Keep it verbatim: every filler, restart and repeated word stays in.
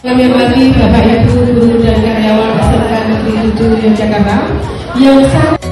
Kami hormati Bapak Ibu guru dan karyawan S M K Negeri tujuh Yogyakarta yang sangat